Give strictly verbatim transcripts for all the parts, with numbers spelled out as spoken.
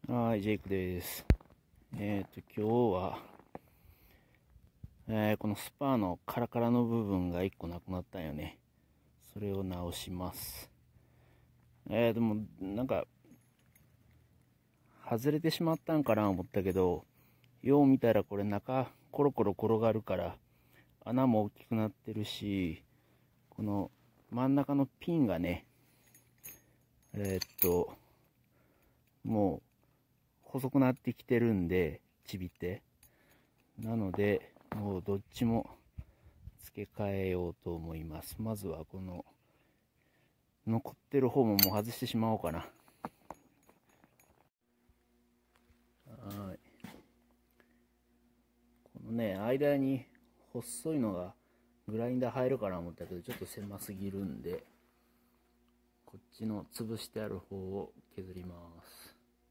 はい、ジェイクです。えっ、と、今日は、えーこのスパーのカラカラの部分がいっこなくなったんよね。それを直します。えー、でも、なんか、外れてしまったんかな思ったけど、よう見たらこれ中、コロコロ転がるから、穴も大きくなってるし、この真ん中のピンがね、えーっと、もう細くなってきてるんで、ちびって。なので、もうどっちも付け替えようと思います。まずはこの残ってる方ももう外してしまおうかな。はい。このね、間に細いのがグラインダー入るかな思ったけど、ちょっと狭すぎるんで、こっちの潰してある方を削ります。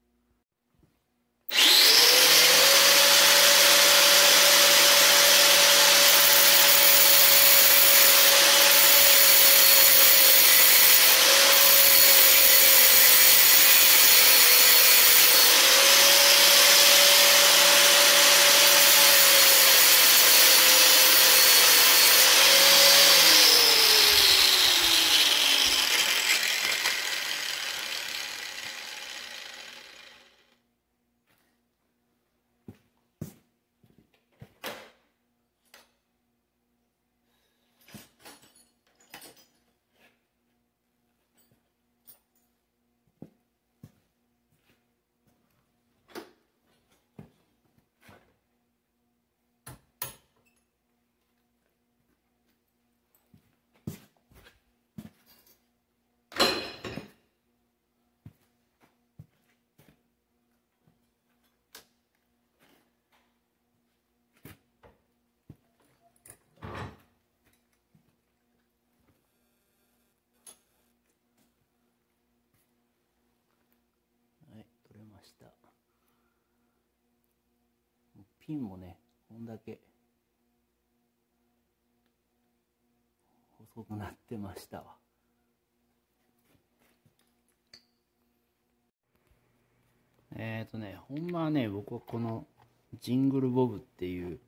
はい、取れました。ピンもね、こんだけ細くなってましたわ。えっ、ー、とね、ほんまはね、僕はこのジングルボブっていう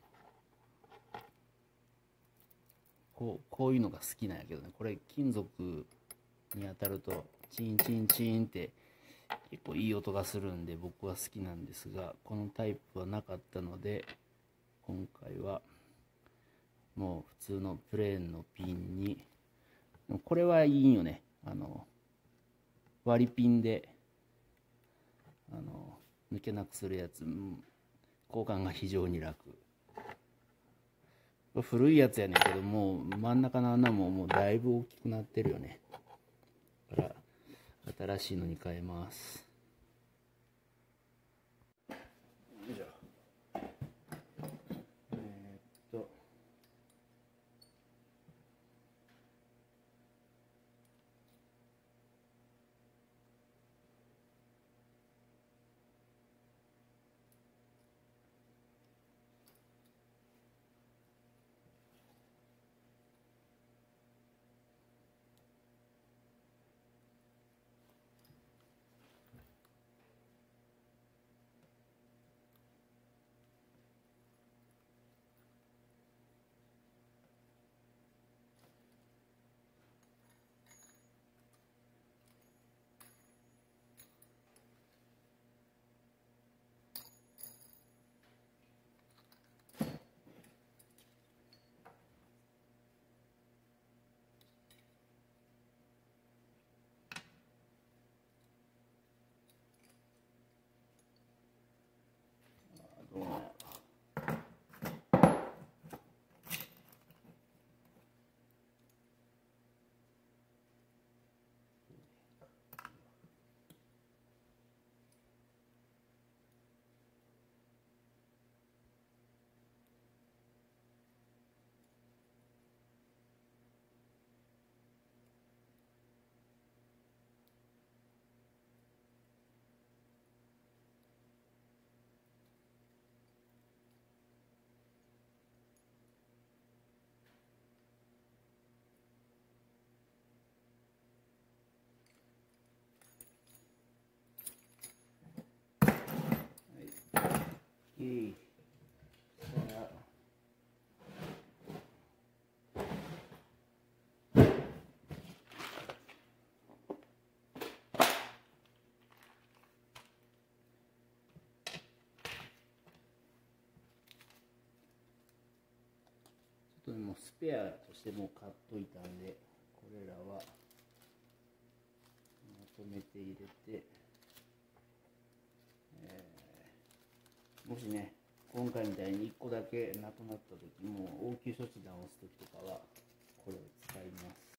こうこういうのが好きなんやけどね、これ金属に当たるとチンチンチンって結構いい音がするんで僕は好きなんですが、このタイプはなかったので今回はもう普通のプレーンのピンに、これはいいんよね、あの割りピンであの抜けなくするやつ、交換が非常に楽。古いやつやねんけど、もう真ん中の穴ももうだいぶ大きくなってるよね。だから新しいのに変えます。よいしょ。えー、っとどうなんやろ。 OK。さあちょっともうスペアとしてもう買っといたんで、これらはまとめて入れて、えー、もしね今回みたいにいっこだけなくなった時も応急処置直す時とかはこれを使います。